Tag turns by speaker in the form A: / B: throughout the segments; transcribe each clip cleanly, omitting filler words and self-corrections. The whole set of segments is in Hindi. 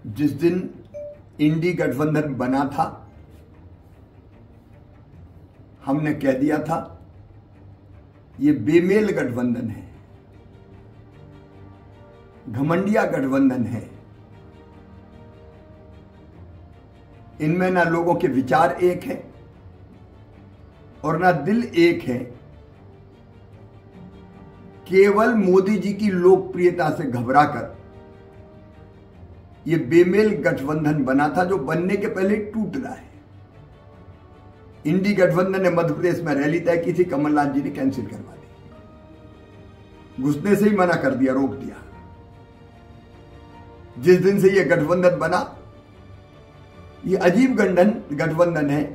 A: जिस दिन इंडी गठबंधन बना था, हमने कह दिया था ये बेमेल गठबंधन है, घमंडिया गठबंधन है। इनमें ना लोगों के विचार एक है और ना दिल एक है। केवल मोदी जी की लोकप्रियता से घबराकर ये बेमेल गठबंधन बना था, जो बनने के पहले टूट रहा है। इंडी गठबंधन ने मध्य प्रदेश में रैली तय की थी, कमलनाथ जी ने कैंसिल करवा दी, घुसने से ही मना कर दिया, रोक दिया। जिस दिन से ये गठबंधन बना, ये अजीब गठबंधन है।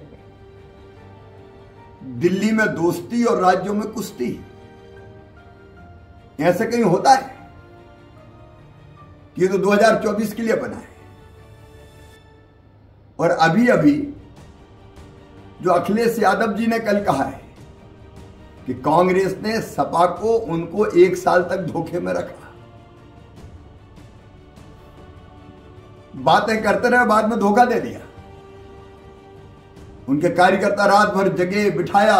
A: दिल्ली में दोस्ती और राज्यों में कुश्ती, ऐसे कहीं होता है? ये तो 2024 के लिए बना है। और अभी अभी जो अखिलेश यादव जी ने कल कहा है कि कांग्रेस ने सपा को उनको 1 साल तक धोखे में रखा, बातें करते रहे, बाद में धोखा दे दिया। उनके कार्यकर्ता रात भर जगे बिठाया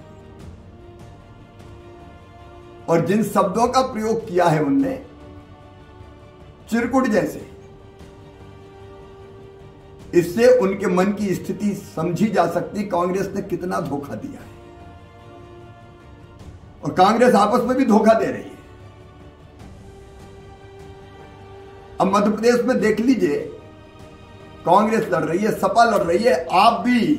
A: और जिन शब्दों का प्रयोग किया है उनने, चिरकुट जैसे, इससे उनके मन की स्थिति समझी जा सकती कांग्रेस ने कितना धोखा दिया है। और कांग्रेस आपस में भी धोखा दे रही है। अब मध्य प्रदेश में देख लीजिए, कांग्रेस लड़ रही है, सपा लड़ रही है, आप भी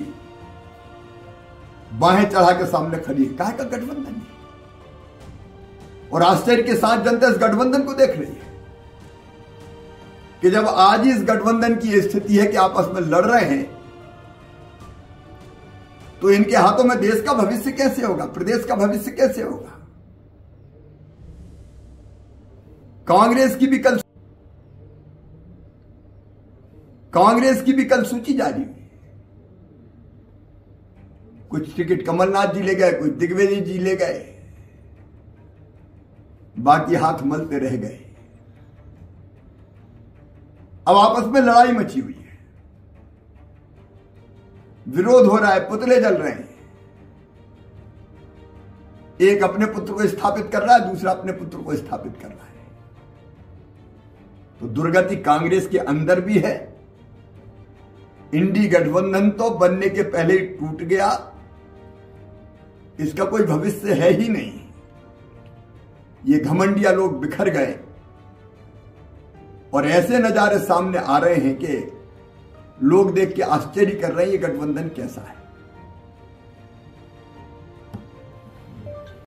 A: बाहें चढ़ा के सामने खड़ी है। काहे का गठबंधन है? और आश्चर्य के साथ जनता इस गठबंधन को देख रही है कि जब आज इस गठबंधन की स्थिति है कि आपस में लड़ रहे हैं, तो इनके हाथों में देश का भविष्य कैसे होगा, प्रदेश का भविष्य कैसे होगा? कांग्रेस की भी कल सूची जारी हुई। कुछ टिकट कमलनाथ जी ले गए, कुछ दिग्विजय जी ले गए, बाकी हाथ मलते रह गए। अब आपस में लड़ाई मची हुई है, विरोध हो रहा है, पुतले जल रहे हैं। एक अपने पुत्र को स्थापित कर रहा है, दूसरा अपने पुत्र को स्थापित कर रहा है। तो दुर्गति कांग्रेस के अंदर भी है। इंडी गठबंधन तो बनने के पहले ही टूट गया, इसका कोई भविष्य है ही नहीं। ये घमंडिया लोग बिखर गए और ऐसे नजारे सामने आ रहे हैं कि लोग देख के आश्चर्य कर रहे हैं ये गठबंधन कैसा है।